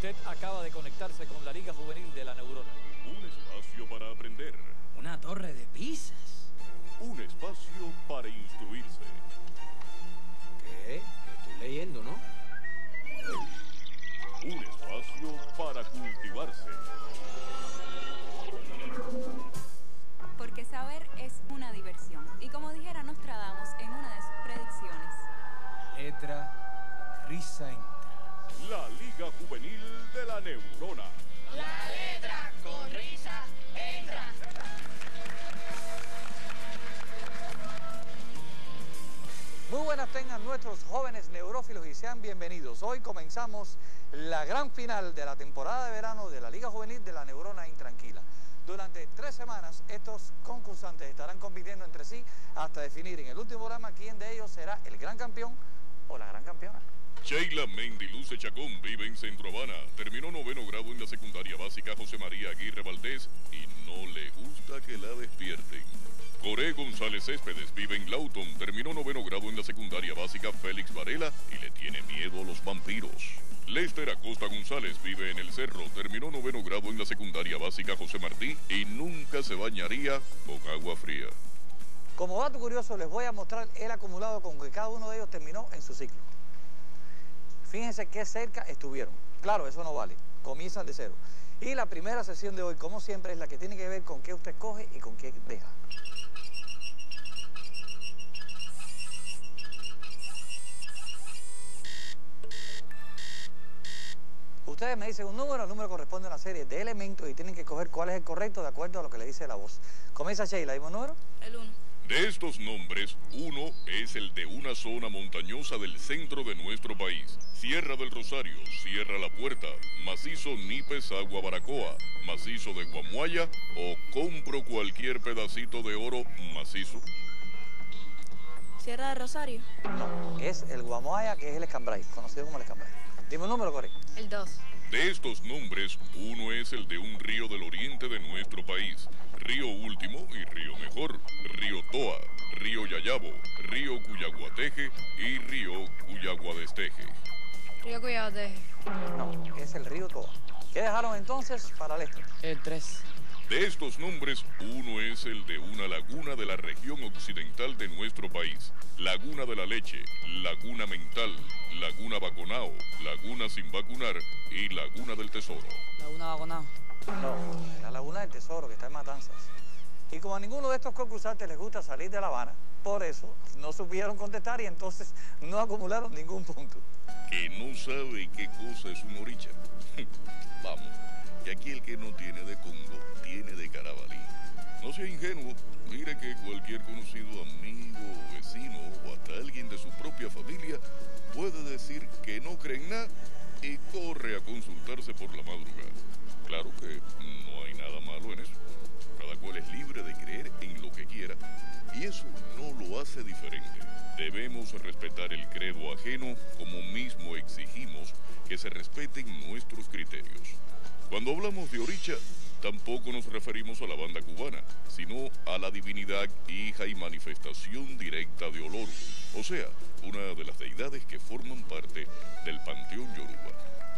Usted acaba de conectarse con la Liga Juvenil de la Neurona. Un espacio para aprender. Una torre de pizzas. Un espacio para instruirse. ¿Qué? Estoy leyendo, ¿no? Un espacio para cultivarse. Porque saber es una diversión. Y como dijera Nostradamus en una de sus predicciones. Letra, risa entra. La Liga Juvenil de la Neurona. La letra con risa entra. Muy buenas tengan nuestros jóvenes neurófilos y sean bienvenidos. Hoy comenzamos la gran final de la temporada de verano de la Liga Juvenil de la Neurona Intranquila. Durante 3 semanas estos concursantes estarán compitiendo entre sí hasta definir en el último programa quién de ellos será el gran campeón o la gran campeona. Sheila Mendiluce Chacón vive en Centro Habana. Terminó 9º grado en la secundaria básica José María Aguirre Valdés y no le gusta que la despierten. Coré González Céspedes vive en Lawton. Terminó 9º grado en la secundaria básica Félix Varela y le tiene miedo a los vampiros. Lester Acosta González vive en El Cerro. Terminó 9º grado en la secundaria básica José Martí y nunca se bañaría con agua fría. Como dato curioso les voy a mostrar el acumulado con que cada uno de ellos terminó en su ciclo. Fíjense qué cerca estuvieron. Claro, eso no vale. Comienzan de cero. Y la primera sesión de hoy, como siempre, es la que tiene que ver con qué usted coge y con qué deja. Ustedes me dicen un número, el número corresponde a una serie de elementos y tienen que coger cuál es el correcto de acuerdo a lo que le dice la voz. Comienza Sheila, ¿dimos número? El 1. De estos nombres, uno es el de una zona montañosa del centro de nuestro país. Sierra del Rosario, Sierra La Puerta, Macizo Nípez Agua Baracoa, Macizo de Guamuaya o compro cualquier pedacito de oro macizo. Sierra de Rosario. No, es el Guamoaya, que es el Escambray, conocido como el Escambray. Dime un número correcto. El 2. De estos nombres, uno es el de un río del oriente de nuestro país. Río Último y Río Mejor, Río Toa, Río Yayabo, Río Cuyaguateje y Río Cuyaguadesteje. Río Cuyaguateje. No, es el río Toa. ¿Qué dejaron entonces para Lester? El 3. De estos nombres, uno es el de una laguna de la región occidental de nuestro país. Laguna de la Leche, Laguna Mental, Laguna Baconao, Laguna Sin Vacunar y Laguna del Tesoro. Laguna Baconao. No, la Laguna del Tesoro, que está en Matanzas. Y como a ninguno de estos concursantes les gusta salir de La Habana, por eso no supieron contestar y entonces no acumularon ningún punto. Que no sabe qué cosa es un oricha. Vamos, que aquí el que no tiene de Congo, tiene de Carabalí. No sea ingenuo, mire que cualquier conocido amigo, vecino o hasta alguien de su propia familia puede decir que no cree en nada y corre a consultarse por la madrugada. Claro que no hay nada malo en eso. Cada cual es libre de creer en lo que quiera y eso no lo hace diferente. Debemos respetar el credo ajeno como mismo exigimos que se respeten nuestros criterios. Cuando hablamos de oricha, tampoco nos referimos a la banda cubana, sino a la divinidad, hija y manifestación directa de Oloru, o sea, una de las deidades que forman parte del panteón yoruba.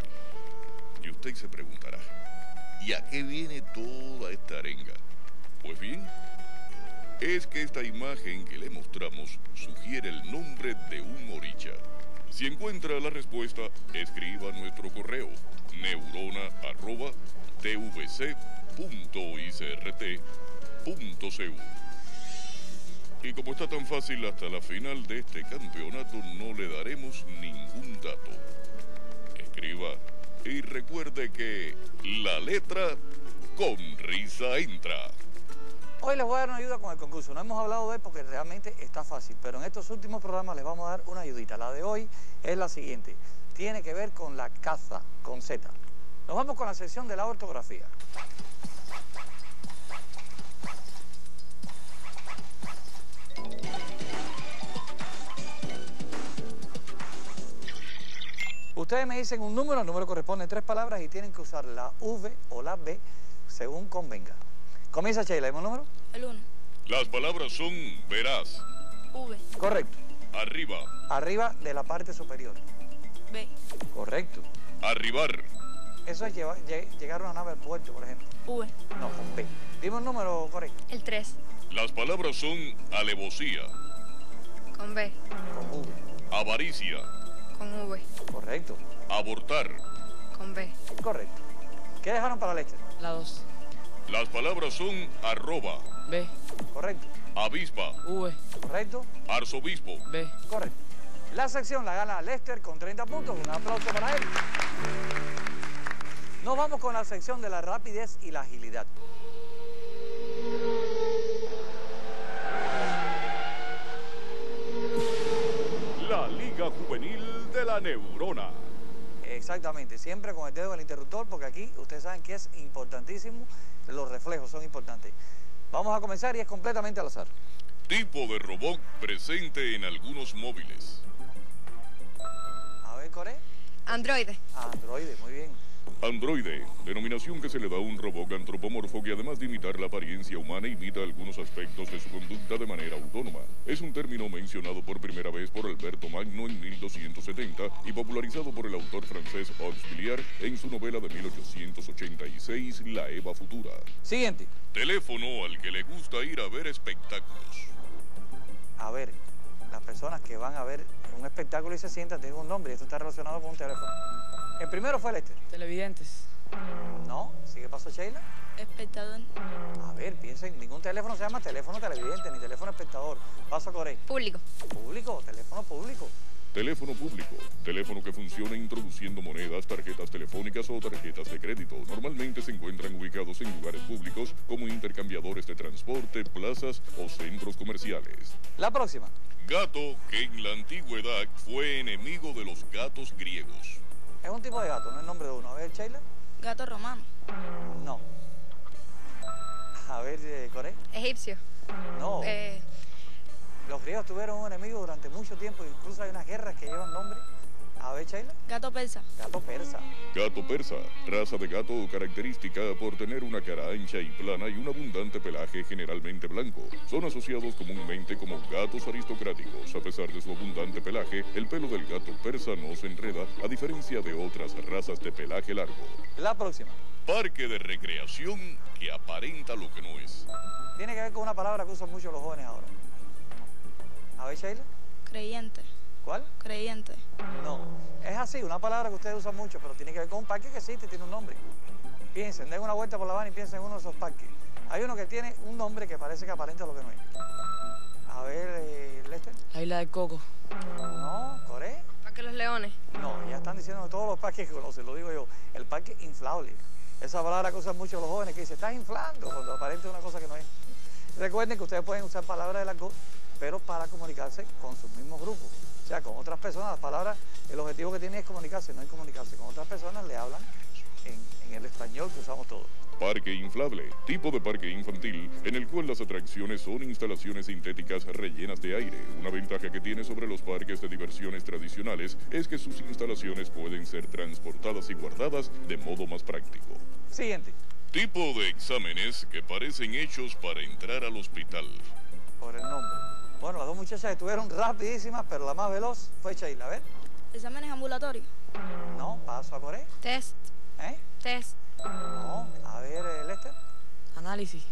Y usted se preguntará, ¿y a qué viene toda esta arenga? Pues bien, es que esta imagen que le mostramos sugiere el nombre de un oricha. Si encuentra la respuesta, escriba nuestro correo neurona@tvc.icrt.cu. Y como está tan fácil, hasta la final de este campeonato no le daremos ningún dato. Escriba y recuerde que la letra con risa entra. Hoy les voy a dar una ayuda con el concurso. No hemos hablado de él porque realmente está fácil, pero en estos últimos programas les vamos a dar una ayudita. La de hoy es la siguiente. Tiene que ver con la caza, con Z. Nos vamos con la sección de la ortografía. Ustedes me dicen un número, el número corresponde a 3 palabras y tienen que usar la V o la B según convenga. Comienza Sheila, ¿hay un número? El 1. Las palabras son verás. V. Correcto. Arriba. Arriba de la parte superior. B. Correcto. Arribar. Eso es llegar a una nave al puerto, por ejemplo. V. No, con B. Dime un número correcto. El 3. Las palabras son alevosía, Con B. Con V. avaricia, Con V. Correcto. abortar. Con B. Correcto. ¿Qué dejaron para Lester? La 2. Las palabras son arroba, B. Correcto. avispa, V. Correcto. arzobispo. B. Correcto. La sección la gana Lester con 30 puntos. Un aplauso para él. Nos vamos con la sección de la rapidez y la agilidad. La Liga Juvenil de la Neurona. Exactamente, siempre con el dedo en el interruptor, porque aquí ustedes saben que es importantísimo, los reflejos son importantes. Vamos a comenzar y es completamente al azar. Tipo de robot presente en algunos móviles. A ver, Coré. Androide. Androide, muy bien. Androide, denominación que se le da a un robot antropomorfo que además de imitar la apariencia humana imita algunos aspectos de su conducta de manera autónoma. Es un término mencionado por primera vez por Alberto Magno en 1270 y popularizado por el autor francés Auxiliar en su novela de 1886, La Eva Futura. Siguiente. Teléfono al que le gusta ir a ver espectáculos. A ver, las personas que van a ver un espectáculo y se sientan tienen un nombre y esto está relacionado con un teléfono. El primero fue Lester. Televidentes. No, ¿sí qué pasó, Sheila? Espectador. A ver, piensen, ningún teléfono se llama teléfono televidente ni teléfono espectador. Paso a Coré. Público. Público, teléfono público. Teléfono público, teléfono que funciona introduciendo monedas, tarjetas telefónicas o tarjetas de crédito. Normalmente se encuentran ubicados en lugares públicos como intercambiadores de transporte, plazas o centros comerciales. La próxima. Gato que en la antigüedad fue enemigo de los gatos griegos. Es un tipo de gato, no es el nombre de uno. A ver, Sheila. Gato romano. No. A ver, Coré. Egipcio. No. Los griegos tuvieron un enemigo durante mucho tiempo, incluso hay unas guerras que llevan nombre. A ver, Sheila. Gato persa. Gato persa. Gato persa, raza de gato característica por tener una cara ancha y plana y un abundante pelaje generalmente blanco. Son asociados comúnmente como gatos aristocráticos. A pesar de su abundante pelaje, el pelo del gato persa no se enreda, a diferencia de otras razas de pelaje largo. La próxima. Parque de recreación que aparenta lo que no es. Tiene que ver con una palabra que usan mucho los jóvenes ahora. A ver, Sheila. Creyente. ¿Cuál? Creyente. No. Es así, una palabra que ustedes usan mucho, pero tiene que ver con un parque que existe y tiene un nombre. Piensen, den una vuelta por La Habana y piensen en uno de esos parques. Hay uno que tiene un nombre que parece que aparenta lo que no es. A ver, Lester. La isla del Coco. No, Coré. Parque Los Leones. No, ya están diciendo todos los parques que conocen, lo digo yo. El parque inflable. Esa palabra que usan mucho los jóvenes que dicen, estás inflando, cuando aparenta una cosa que no es. Recuerden que ustedes pueden usar palabras del argot, pero para comunicarse con sus mismos grupos. O sea, con otras personas, las palabras, el objetivo que tienen es comunicarse, no es comunicarse. Con otras personas le hablan en el español que usamos todos. Parque inflable, tipo de parque infantil en el cual las atracciones son instalaciones sintéticas rellenas de aire. Una ventaja que tiene sobre los parques de diversiones tradicionales es que sus instalaciones pueden ser transportadas y guardadas de modo más práctico. Siguiente. Tipo de exámenes que parecen hechos para entrar al hospital. Por el nombre. Bueno, las dos muchachas estuvieron rapidísimas, pero la más veloz fue Sheila. A ver. Exámenes ambulatorios. No, paso a Coré. Test. ¿Eh? Test. No. A ver, Lester. Análisis.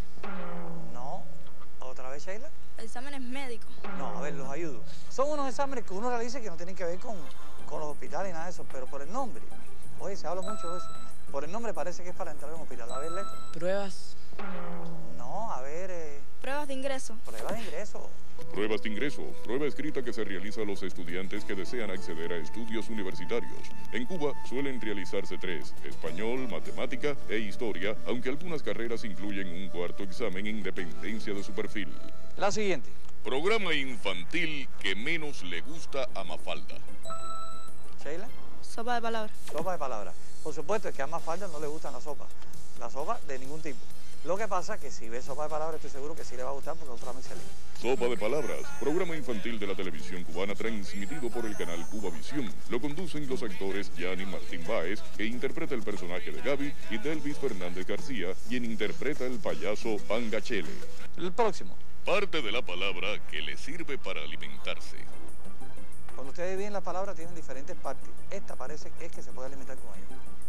No. ¿Otra vez, Sheila? Exámenes médicos. No, a ver, los ayudo. Son unos exámenes que uno realiza que no tienen que ver con los hospitales y nada de eso, pero por el nombre. Oye, se habla mucho de eso. Por el nombre parece que es para entrar a un hospital. A ver, Lester. Pruebas. No, a ver, Pruebas de ingreso. prueba de ingreso. Pruebas de ingreso, prueba escrita que se realiza a los estudiantes que desean acceder a estudios universitarios. En Cuba suelen realizarse 3, español, matemática e historia, aunque algunas carreras incluyen un cuarto examen en dependencia de su perfil. La siguiente. Programa infantil que menos le gusta a Mafalda. Sheila. Sopa de palabras. Sopa de palabras. Por supuesto, es que a Mafalda no le gustan las sopas. La sopa de ningún tipo. Lo que pasa es que si ve sopa de palabras, estoy seguro que sí le va a gustar porque es un programa excelente. Sopa de Palabras, programa infantil de la televisión cubana transmitido por el canal Cubavisión. Lo conducen los actores Gianni Martín Báez, que interpreta el personaje de Gaby, y Delvis Fernández García, quien interpreta el payaso Pangachele. El próximo. Parte de la palabra que le sirve para alimentarse. Cuando ustedes ven las palabras tienen diferentes partes. Esta parece que es que se puede alimentar con ella.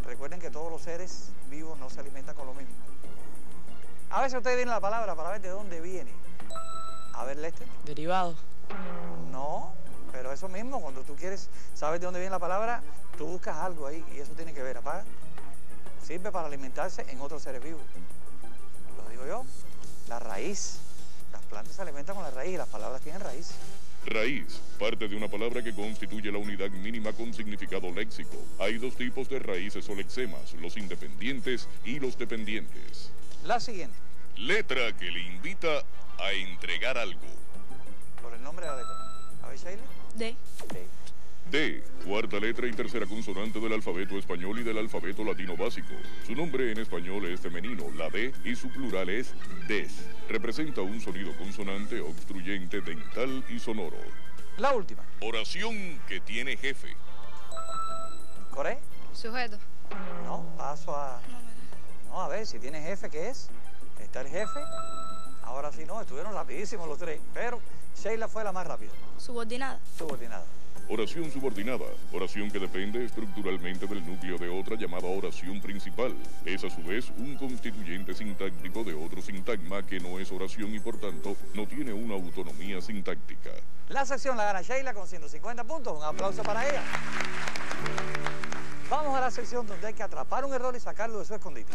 Recuerden que todos los seres vivos no se alimentan con lo mismo. A veces ustedes tienen la palabra para ver de dónde viene. A ver, Lester. Derivado. No, pero eso mismo, cuando tú quieres saber de dónde viene la palabra, tú buscas algo ahí y eso tiene que ver, apaga. Sirve para alimentarse en otros seres vivos. Lo digo yo, la raíz. Las plantas se alimentan con la raíz y las palabras tienen raíz. Raíz, parte de una palabra que constituye la unidad mínima con significado léxico. Hay dos tipos de raíces o lexemas, los independientes y los dependientes. La siguiente, Letra que le invita a entregar algo. por el nombre de la letra. A ver, Sheila. D. D. D, cuarta letra y tercera consonante del alfabeto español y del alfabeto latino básico. Su nombre en español es femenino, la D, y su plural es des. Representa un sonido consonante, obstruyente, dental y sonoro. La última. Oración que tiene jefe. ¿Coré? Sujeto. No, paso a... No, a ver, si tiene jefe, ¿qué es? Está el jefe. Ahora sí no, estuvieron rapidísimos los tres, pero Sheila fue la más rápida. Subordinada. Subordinada. Oración subordinada, oración que depende estructuralmente del núcleo de otra llamada oración principal. Es a su vez un constituyente sintáctico de otro sintagma que no es oración y por tanto no tiene una autonomía sintáctica. La sección la gana Sheila con 150 puntos. Un aplauso para ella. Vamos a la sección donde hay que atrapar un error y sacarlo de su escondite.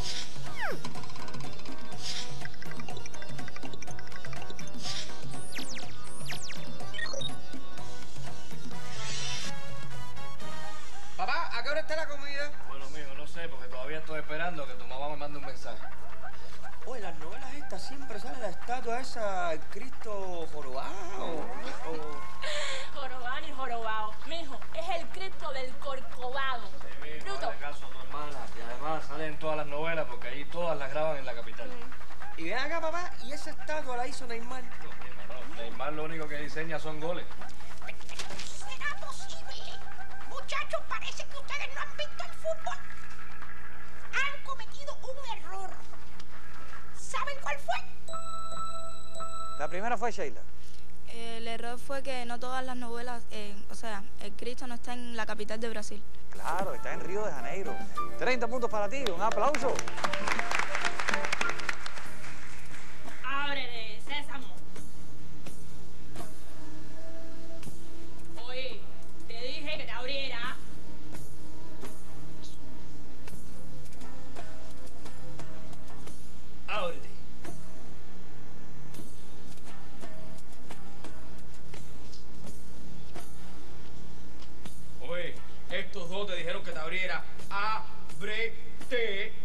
Papá, ¿a qué hora está la comida? Bueno, mijo, no sé, porque todavía estoy esperando que tu mamá me mande un mensaje. Oye, las novelas estas siempre sale la estatua esa, el Cristo jorobado. Jorobado y jorobado. Mijo, es el Cristo del Corcovado. Sí, mijo, Bruto. hazle caso a tu hermana. Y además salen todas las novelas porque ahí todas las graban en la capital. Y ven acá, papá, y esa estatua la hizo Neymar. No, mijo, no. Neymar lo único que diseña son goles. ¿Será posible? Muchachos, parece que ustedes no han visto el fútbol. Han cometido un error. ¿Saben cuál fue? La primera fue Sheila. El error fue que no todas las novelas, o sea, el Cristo no está en la capital de Brasil. Claro, está en Río de Janeiro. 30 puntos para ti, un aplauso. Ábrele, Sésamo. Oye, te dije que te abriera. Ábrete. Oye, estos dos te dijeron que te abriera. Ábrete.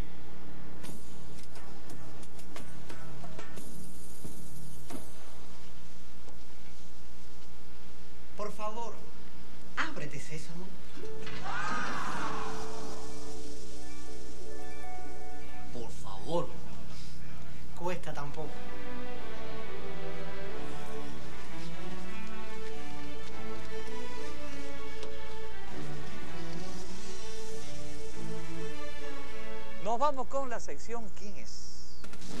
Por favor, ábrete, Sésamo. Por favor. Cuesta tampoco. Nos vamos con la sección ¿Quién es?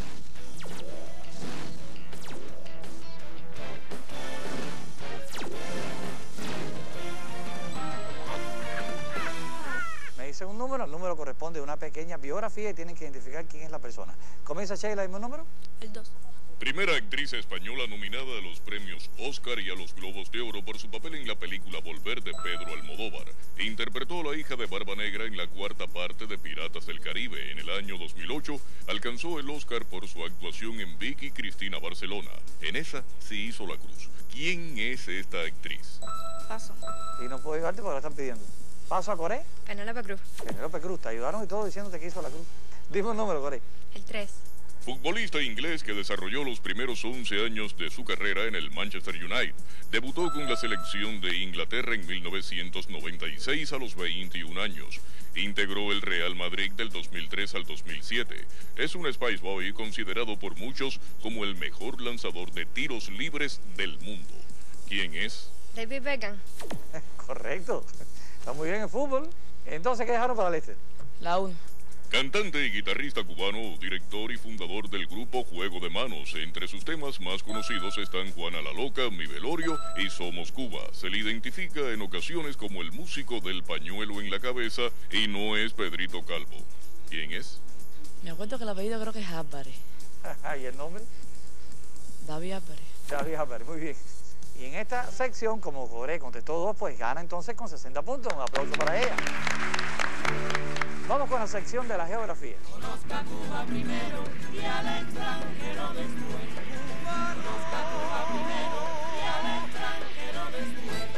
Me dicen un número, el número corresponde a una pequeña biografía y tienen que identificar quién es la persona. ¿Comienza Sheila, el mismo número? El 2. Primera actriz española nominada a los premios Oscar y a los Globos de Oro por su papel en la película Volver de Pedro Almodóvar. Interpretó a la hija de Barba Negra en la cuarta parte de Piratas del Caribe. En el año 2008 alcanzó el Oscar por su actuación en Vicky Cristina Barcelona. En esa sí hizo la cruz. ¿Quién es esta actriz? Paso. Y no puedo ayudarte porque lo están pidiendo. Paso a Coré. Penélope Cruz. Penélope Cruz, te ayudaron y todo diciéndote que hizo la cruz. Dime un número, Coré. El 3. Futbolista inglés que desarrolló los primeros 11 años de su carrera en el Manchester United. Debutó con la selección de Inglaterra en 1996 a los 21 años. Integró el Real Madrid del 2003 al 2007. Es un Spice Boy considerado por muchos como el mejor lanzador de tiros libres del mundo. ¿Quién es? David Beckham. Correcto. Está muy bien en fútbol. Entonces, ¿qué dejaron para Lester? La 1. Cantante y guitarrista cubano, director y fundador del grupo Juego de Manos. Entre sus temas más conocidos están Juana la Loca, Mi Velorio y Somos Cuba. Se le identifica en ocasiones como el músico del pañuelo en la cabeza y no es Pedrito Calvo. ¿Quién es? Me acuerdo que el apellido creo que es Álvarez. ¿Y el nombre? David Álvarez. David Álvarez, muy bien. Y en esta sección, como Coré contestó 2, pues gana entonces con 60 puntos. Un aplauso para ella. Vamos con la sección de la geografía. Conozca Cuba primero y al extranjero después. Conozca Cuba primero y al extranjero después.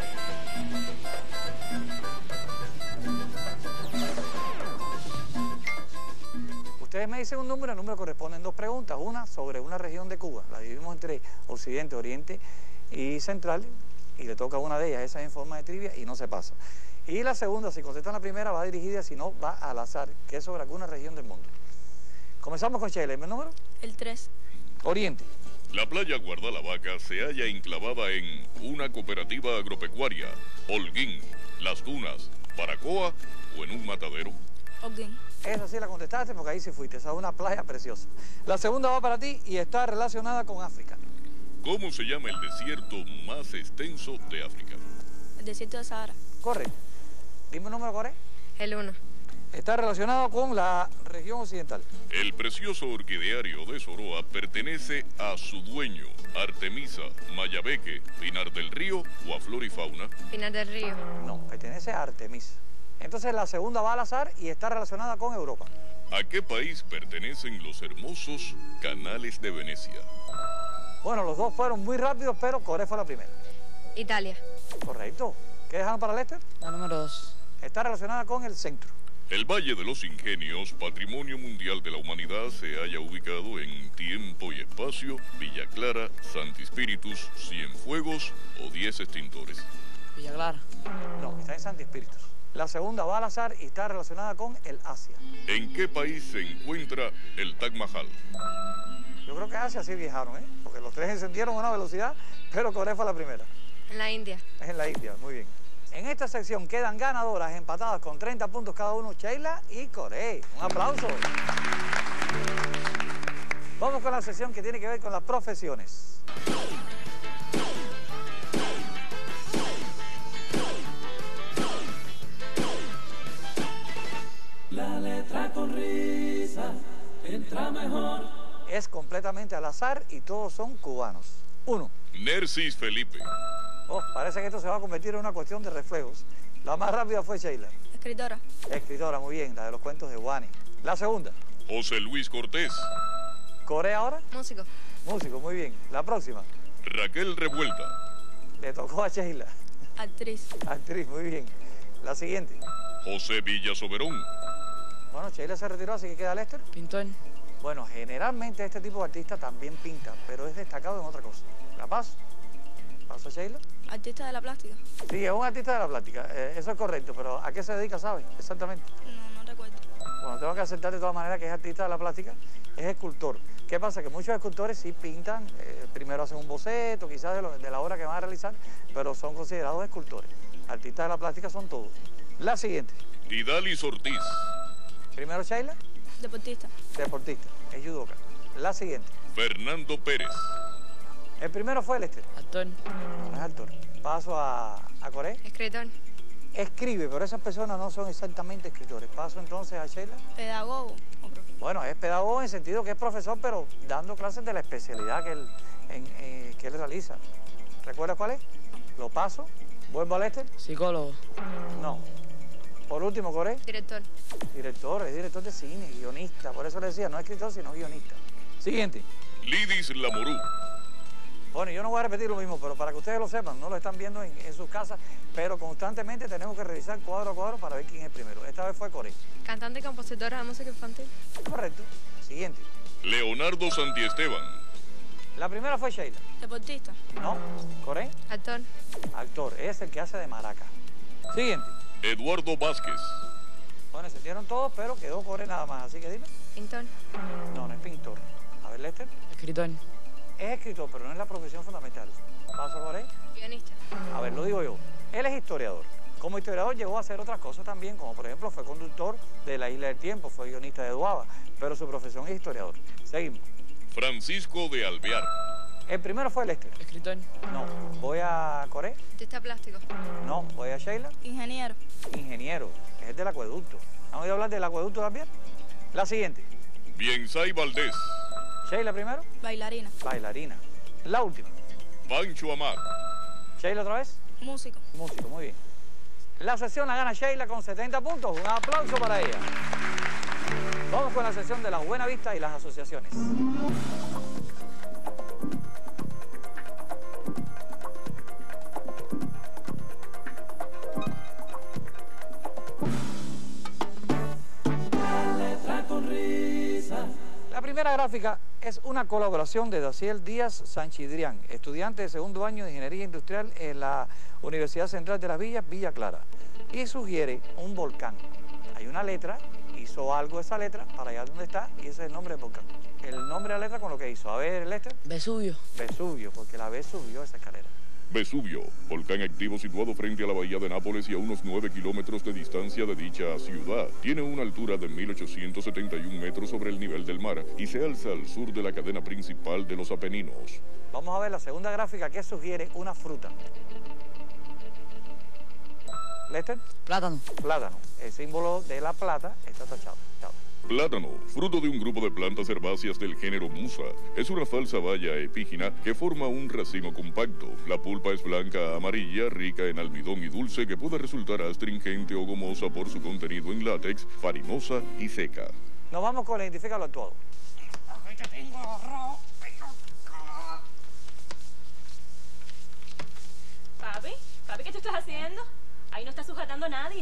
Ustedes me dicen un número, el número corresponde en 2 preguntas. Una sobre una región de Cuba. La dividimos entre Occidente, Oriente y Central. Y le toca una de ellas, esa en forma de trivia y no se pasa. Y la segunda, si contestan la primera, va dirigida, si no, va al azar, que es sobre alguna región del mundo. Comenzamos con Sheila. ¿El número? El 3. Oriente. La playa Guardalavaca se halla enclavada en una cooperativa agropecuaria, Holguín, Las Dunas, Baracoa o en un matadero. Holguín. Esa sí la contestaste porque ahí sí fuiste. Esa es una playa preciosa. La segunda va para ti y está relacionada con África. ¿Cómo se llama el desierto más extenso de África? El desierto de Sahara. Correcto. Dime un número, Coré. El 1. Está relacionado con la región occidental. El precioso orquideario de Soroa pertenece a su dueño, Artemisa, Mayabeque, Pinar del Río o a Flora y Fauna. Pinar del Río. No, pertenece a Artemisa. Entonces la segunda va al azar y está relacionada con Europa. ¿A qué país pertenecen los hermosos canales de Venecia? Bueno, los 2 fueron muy rápidos, pero Coré fue la primera. Italia. Correcto. ¿Qué dejaron para Lester? La número 2. Está relacionada con el centro. El Valle de los Ingenios, Patrimonio Mundial de la Humanidad, se halla ubicado en tiempo y espacio, Villa Clara, Santi Espíritus, Cienfuegos o 10 extintores. Villa Clara. No, está en Santi Espíritus. La segunda va al azar y está relacionada con el Asia. ¿En qué país se encuentra el Taj Mahal? Yo creo que Asia sí viajaron, porque los 3 encendieron a una velocidad, pero Coré fue la primera. En la India. Es en la India, muy bien. En esta sección quedan ganadoras empatadas con 30 puntos cada uno, Sheila y Coré. Un aplauso. Vamos con la sección que tiene que ver con las profesiones. La letra con risa entra mejor. Es completamente al azar y todos son cubanos. 1. Nercis Felipe. Oh, parece que esto se va a convertir en una cuestión de reflejos. La más rápida fue Sheila. Escritora. Escritora, muy bien, la de los cuentos de Wani. La segunda. José Luis Cortés. ¿Coré ahora? Músico. Músico, muy bien. La próxima. Raquel Revuelta. Le tocó a Sheila. Actriz. Actriz, muy bien. La siguiente. José Villa Soberón. Bueno, Sheila se retiró, así que queda Lester. Pintor. Bueno, generalmente este tipo de artista también pinta, pero es destacado en otra cosa. ¿La paso? ¿Paso, Sheila? Artista de la plástica. Sí, es un artista de la plástica. Eso es correcto, pero ¿a qué se dedica, sabes? Exactamente. No recuerdo. Bueno, tengo que aceptar de todas maneras que es artista de la plástica. Es escultor. ¿Qué pasa? Que muchos escultores sí pintan, primero hacen un boceto, quizás de la obra que van a realizar, pero son considerados escultores. Artistas de la plástica son todos. La siguiente. Idalis Ortiz. Primero, Sheila. Deportista. Deportista. Es judoka. La siguiente. Fernando Pérez. El primero fue Lester. Actor. No es actor. Paso a Coré. Escritor. Escribe, pero esas personas no son exactamente escritores. Paso entonces a Sheila. Pedagogo. Bueno, es pedagogo en el sentido que es profesor, pero dando clases de la especialidad que él realiza. ¿Recuerda cuál es? Lo paso. ¿Vuelvo a Lester? Psicólogo. No. Por último, Coré. Director. Director, es director de cine, guionista. Por eso le decía, no escritor, sino guionista. Siguiente. Lidis Lamorú. Bueno, yo no voy a repetir lo mismo, pero para que ustedes lo sepan, no lo están viendo en sus casas, pero constantemente tenemos que revisar cuadro a cuadro para ver quién es el primero. Esta vez fue Coré. Cantante y compositora de música infantil. Correcto. Siguiente. Leonardo Santiesteban. La primera fue Sheila. Deportista. No. Coré. Actor. Actor. Es el que hace de maraca. Siguiente. Eduardo Vázquez. Bueno, se dieron todos, pero quedó Coré nada más. Así que dime. Pintor. No, no es pintor. A ver, Lester. Escritor. Es escritor, pero no es la profesión fundamental. Paso, Coré. Guionista. A ver, lo digo yo. Él es historiador. Como historiador llegó a hacer otras cosas también, como por ejemplo fue conductor de La Isla del Tiempo, fue guionista de Duaba, pero su profesión es historiador. Seguimos. Francisco de Alvear. El primero fue Lester. Escritor. No. Voy a Coré. Artista plástico. No. Voy a Sheila. Ingeniero. Ingeniero. Es el del acueducto. ¿Han oído hablar del acueducto de Alvear? La siguiente. Biensay Valdés. Sheila primero. Bailarina. Bailarina. La última. Pancho Amar. Sheila otra vez. Músico. Músico, muy bien. La sesión la gana Sheila con 70 puntos. Un aplauso para ella. Vamos con la sesión de las Buena Vista y las asociaciones. La primera gráfica es una colaboración de Daciel Díaz Sanchidrián, estudiante de segundo año de Ingeniería Industrial en la Universidad Central de las Villas, Villa Clara, y sugiere un volcán. Hay una letra, hizo algo esa letra para allá donde está, y ese es el nombre del volcán. El nombre de la letra con lo que hizo. A ver, Lester. Vesubio. Vesubio, porque la V subió esa escalera. Vesubio, volcán activo situado frente a la bahía de Nápoles y a unos 9 kilómetros de distancia de dicha ciudad. Tiene una altura de 1.871 metros sobre el nivel del mar y se alza al sur de la cadena principal de los Apeninos. Vamos a ver la segunda gráfica que sugiere una fruta. Lester. Plátano. Plátano. El símbolo de la plata está tachado. Chao. Plátano, fruto de un grupo de plantas herbáceas del género Musa, es una falsa baya epígina que forma un racimo compacto. La pulpa es blanca amarilla, rica en almidón y dulce, que puede resultar astringente o gomosa por su contenido en látex, farinosa y seca. Nos vamos con el identifícalo actuado. Papi, ¿qué tú estás haciendo? Ahí no está sujetando a nadie.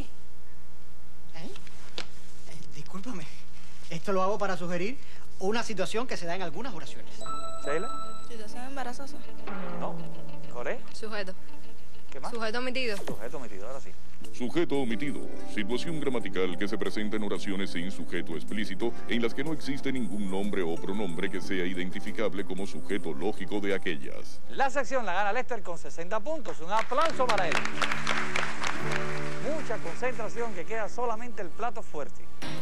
Discúlpame. Esto lo hago para sugerir una situación que se da en algunas oraciones. ¿Sheila? Situación embarazosa. No. ¿Coré? Sujeto. ¿Qué más? Sujeto omitido. Sujeto omitido, ahora sí. Sujeto omitido, situación gramatical que se presenta en oraciones sin sujeto explícito, en las que no existe ningún nombre o pronombre que sea identificable como sujeto lógico de aquellas. La sección la gana Lester con 60 puntos. Un aplauso para él. Mucha concentración, que queda solamente el plato fuerte.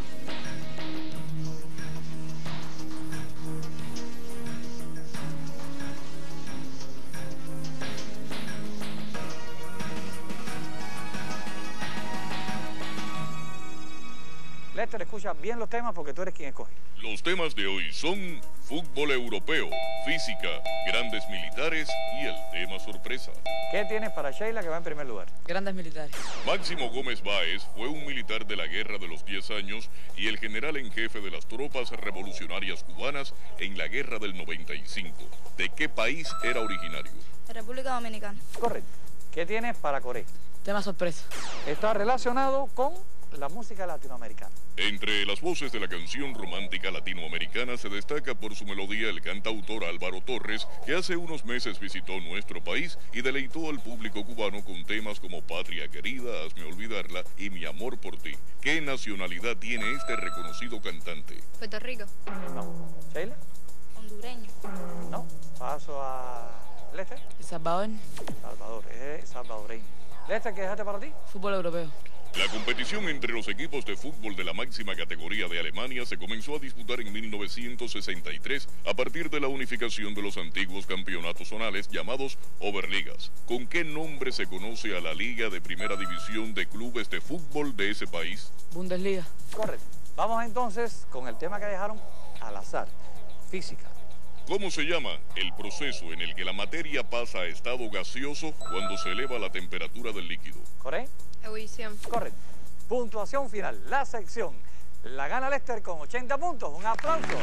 Lester, escucha bien los temas porque tú eres quien escoge. Los temas de hoy son fútbol europeo, física, grandes militares y el tema sorpresa. ¿Qué tienes para Sheila, que va en primer lugar? Grandes militares. Máximo Gómez Báez fue un militar de la Guerra de los 10 años y el general en jefe de las tropas revolucionarias cubanas en la Guerra del 95. ¿De qué país era originario? República Dominicana. Correcto. ¿Qué tienes para Corea? Tema sorpresa. Está relacionado con la música latinoamericana. Entre las voces de la canción romántica latinoamericana se destaca por su melodía el cantautor Álvaro Torres, que hace unos meses visitó nuestro país y deleitó al público cubano con temas como Patria Querida, Hazme Olvidarla y Mi Amor por Ti. ¿Qué nacionalidad tiene este reconocido cantante? Puerto Rico. No. ¿Sheila? Hondureño. No. Paso a Lester. El Salvador. Salvador, es salvadoreño. Lester, ¿qué dejaste para ti? Fútbol europeo. La competición entre los equipos de fútbol de la máxima categoría de Alemania se comenzó a disputar en 1963 a partir de la unificación de los antiguos campeonatos zonales llamados Oberligas. ¿Con qué nombre se conoce a la liga de primera división de clubes de fútbol de ese país? Bundesliga. Correcto. Vamos entonces con el tema que dejaron al azar. Física. ¿Cómo se llama el proceso en el que la materia pasa a estado gaseoso cuando se eleva la temperatura del líquido? ¿Correcto? Ebullición. Correcto. Puntuación final. La sección la gana Lester con 80 puntos. Un aplauso.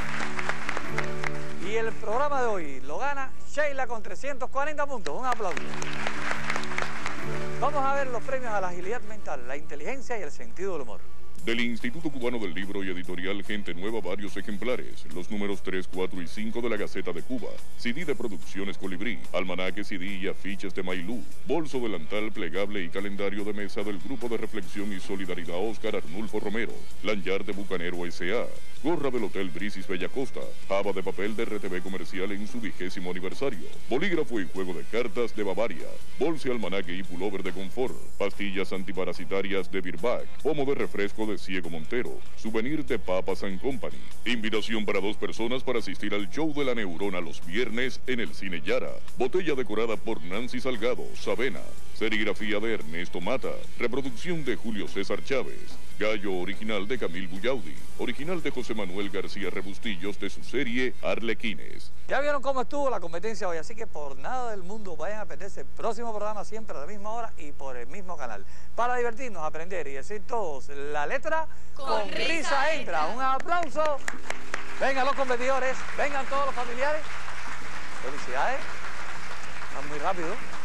Y el programa de hoy lo gana Sheila con 340 puntos. Un aplauso. Vamos a ver los premios a la agilidad mental, la inteligencia y el sentido del humor. Del Instituto Cubano del Libro y Editorial Gente Nueva varios ejemplares, los números 3, 4 y 5 de la Gaceta de Cuba, CD de Producciones Colibrí, almanaque, CD y afiches de Mailú, bolso delantal plegable y calendario de mesa del Grupo de Reflexión y Solidaridad Óscar Arnulfo Romero, lanyard de Bucanero S.A., gorra del Hotel Brisis Bellacosta, java de papel de RTV Comercial en su 20º aniversario, bolígrafo y juego de cartas de Bavaria, bolsa, almanaque y pullover de confort, pastillas antiparasitarias de Birbac, pomo de refresco de Ciego Montero, souvenir de Papas and Company. Invitación para 2 personas para asistir al show de la Neurona los viernes en el Cine Yara. Botella decorada por Nancy Salgado, Sabena. Serigrafía de Ernesto Mata. Reproducción de Julio César Chávez. Gallo original de Camil Bullaudi. Original de José Manuel García Rebustillos de su serie Arlequines. Ya vieron cómo estuvo la competencia hoy, así que por nada del mundo vayan a perderse el próximo programa siempre a la misma hora y por el mismo canal. Para divertirnos, aprender y decir todos la letra con risa entra. Un aplauso. Vengan los competidores, vengan todos los familiares. Felicidades. Van muy rápido.